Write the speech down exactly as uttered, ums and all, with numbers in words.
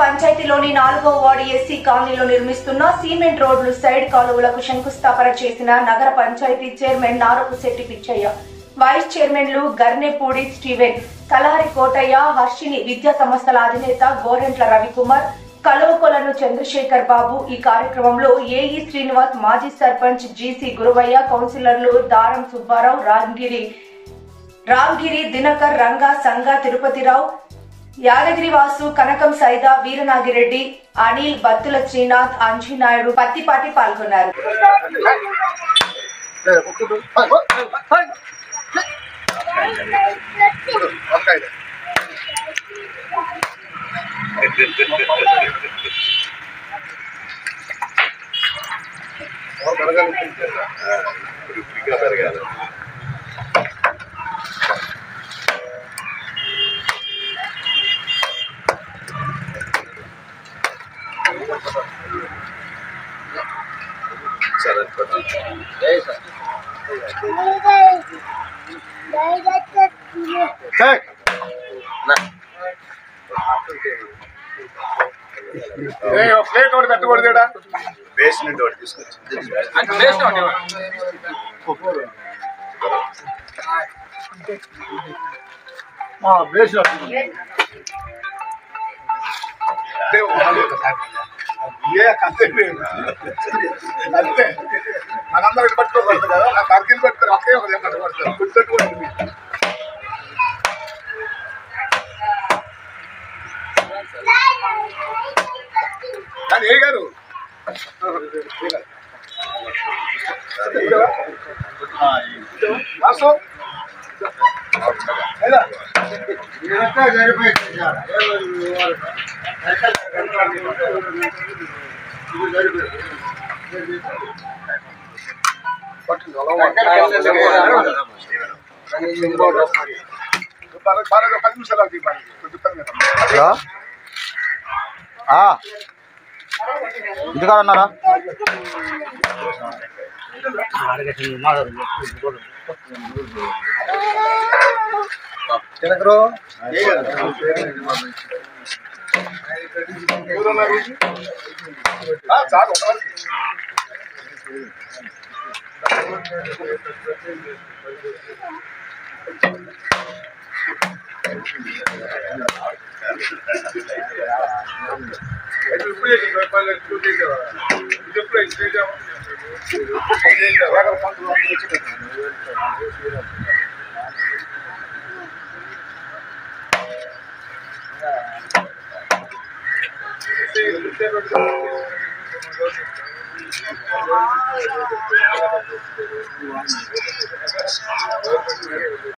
పంచాయతీలోని నాలుగో ward SC కాలనీలో నిర్మిస్తున్న సిమెంట్ రోడ్లు సైడ్ కాలువలకు శంకుస్థాపన చేసిన నగర పంచాయతీ చైర్మన్ నారపుశెట్టి పిచ్చయ్య, వైస్ చైర్మన్లు గర్నెపూడి స్టీవెన్, కలారి కోటయ్య, హర్షిని విద్యా సంస్థల అధినేత గోరెంట్ల రవికుమార్, కలువకొలను చంద్రశేఖర్ బాబు. ఈ కార్యక్రమంలో ఏఈ శ్రీనివాస్, మాజీ సర్పంచ్ జీసీ గురువయ్య, కౌన్సిలర్లు దారం సుబ్బారావు, రాంగిరి రాంగిరి దినకర్, రంగా, సంగా తిరుపతిరావు, యాదగిరి వాసు, కనకం సైదా, వీరనాగిరెడ్డి, అనిల్, బత్తుల శ్రీనాథ్, అంజీనాయుడు, పత్తిపాటి పాల్గొన్నారు. ప్లేట్ ఒకటి పెట్టకూడదు, బేస్మెంట్ ఒకటి తీసుకొచ్చి అంతే మనందరూ ఇటు పట్టుకోకూడదు కదా, నా సర్కిల్ పెట్టుకుని ఒకే ఒక పట్టుకోడతారు గుర్తుపెట్టుకోండి. కానీ ఏ గారు పది నిమిషాలు ఇంటికాడ ఉన్నారా? తినకరు చాలు